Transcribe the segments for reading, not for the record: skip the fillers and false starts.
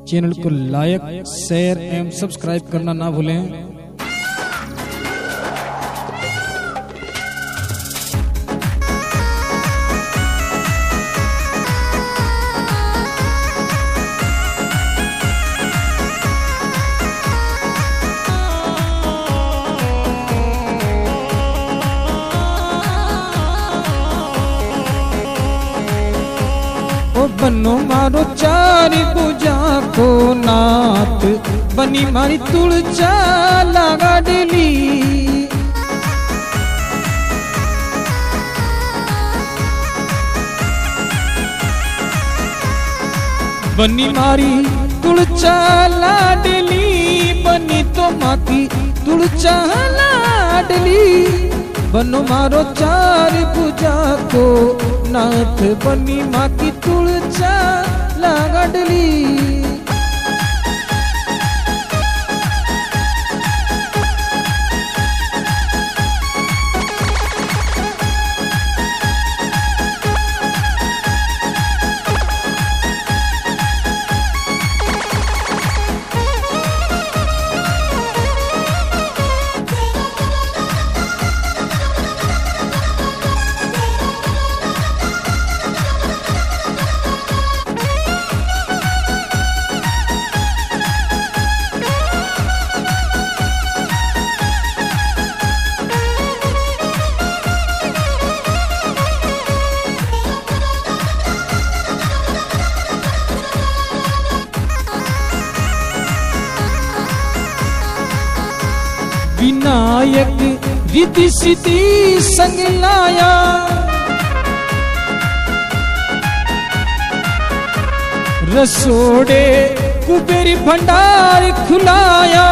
Channel को like, share एवं subscribe करना ना भूलें। बनो मारो चारि पूजा को नाथ, बनी मारी तुलचा लगाडली। बनी मारी तुलचा लाडली, बनी तो माँ की तुलचा लाडली। बनो मारो चारि पूजा को नाथ, बनी माँ की तुलचा लाडली। विनायक रिद्धि सिद्धि संग लाया, रसोड़े कुबेर भंडार खुलाया।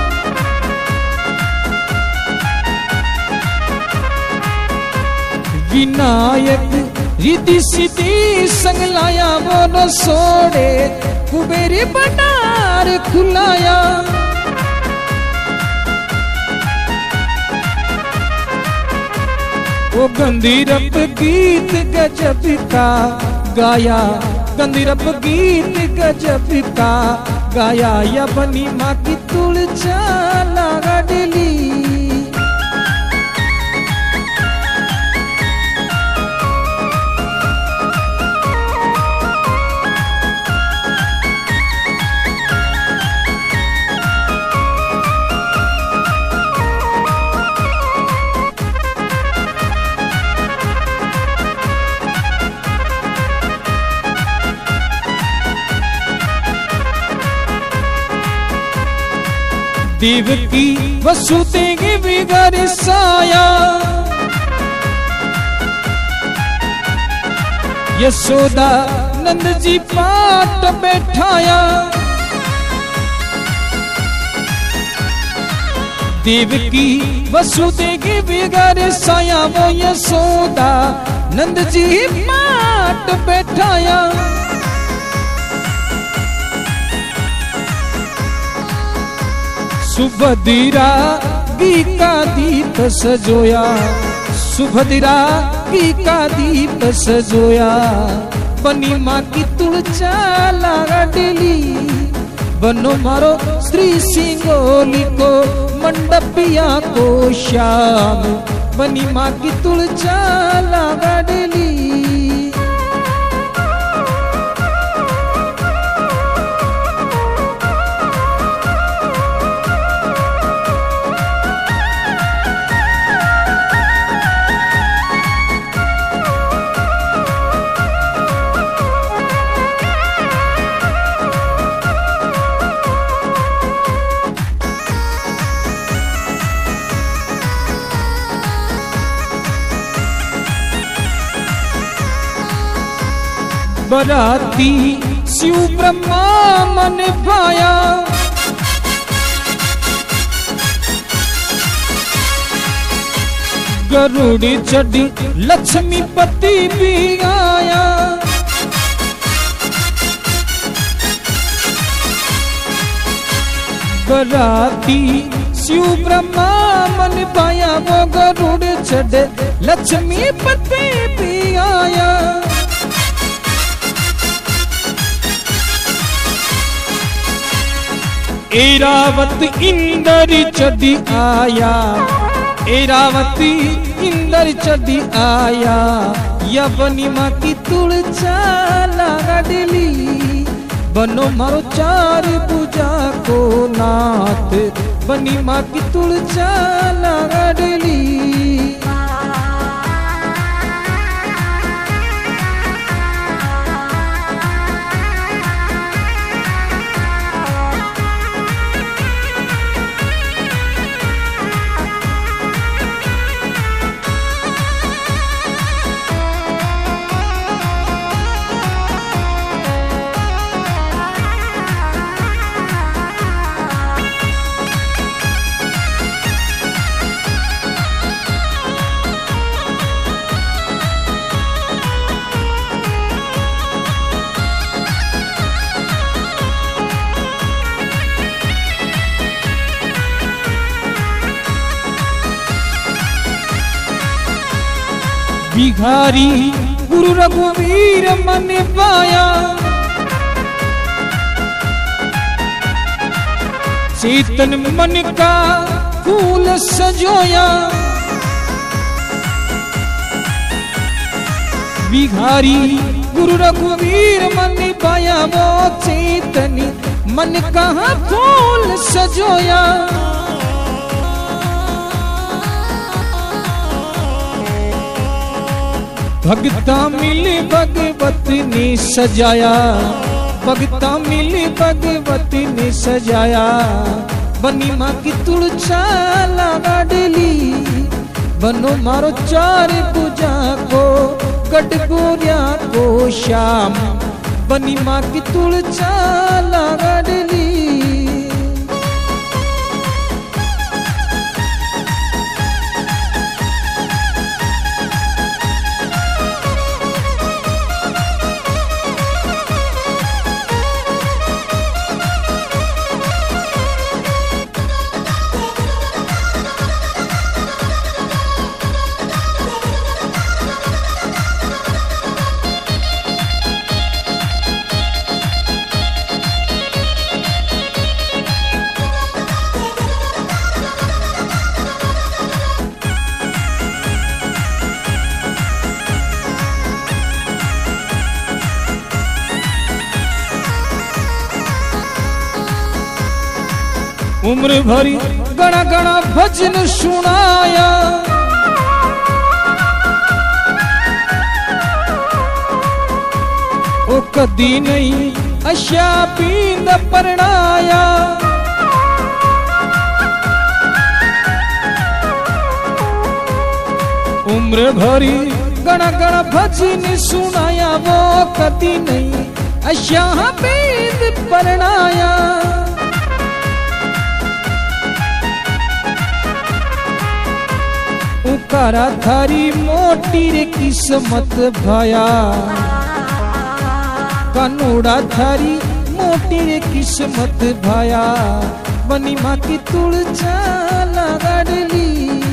विनायक रिद्धि सिद्धि संग लाया, वो रसोड़े कुबेर भंडार खुलाया। वो गंधीरप गीत गजब का गाया, गंधीरप गीत गजब का गाया। या बनी माँ की तुलचा लाडली। देवकी वसुदेव बिगर साया, यशोदा नंद जी पाट बैठाया। देवकी वसुदेव बिगर साया, वो यशोदा नंद जी पाट बैठाया। सुभद्रा की का दीप सजोया, सुभद्रा की का दीप सजोया। बनी माँ की तुलचा लाडली। बनो मारो श्री सिंगोली को मंडपिया को श्याम, बनी माँ की तुलचा लाडली। बराती शिव ब्रह्मा मन पाया, गरुड़ चढ़ी लक्ष्मीपति भी आया। बराती शिव ब्रह्मा मन पाया, वो गरुड़ चढ़े लक्ष्मीपति भी आया। एरावत इंदर चढ़ी आया, एरावत इंदर चढ़ी आया, या बनी माँ की तुलचा लागडली, बनो मारो चार पूजा को नाथ, बनी माँ की तुलचा लागडली। भिखारी गुरु रघुवीर मन पाया, चेतन मन का फूल सजोया। भिखारी गुरु रघुवीर मन पाया, वो चेतन मन का फूल सजोया। भगता मिले भगवत ने सजाया, भगता मिले भगवत ने सजाया, बनी माँ की तुलचा लागडली, बनो मारो चार पूजा को गटगोरिया को श्याम, बनी माँ की तुलचा लागडली। उम्र भरी गणा गणा भजन सुनाया, ओ कदी नहीं अशा पींद परणाया। उम्र भरी गणा गणा भजन सुनाया, वो कदी नहीं अशा पींद परणाया। उकारा थारी मोटी रे किस्मत भाया, कानूड़ा थारी मोटी रे किस्मत भाया, बनी माँ की तुलचा लागडली।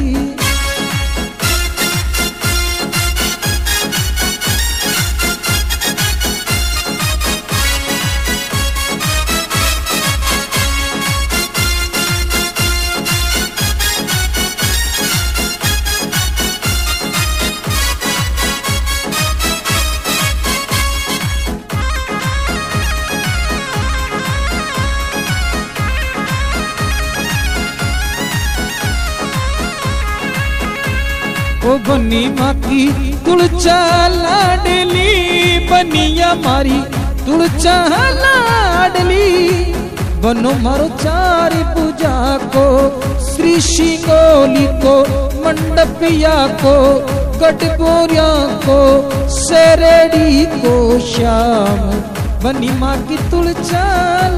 ओ बनी माँ की तुलचा लाडली, बनिया मारी तुलचा लाडली, बनो मारो चार पूजा को श्री शिंगोली को मंडपिया को गटगोरिया को सेरेडी को श्याम, बनी माँ की तुलचा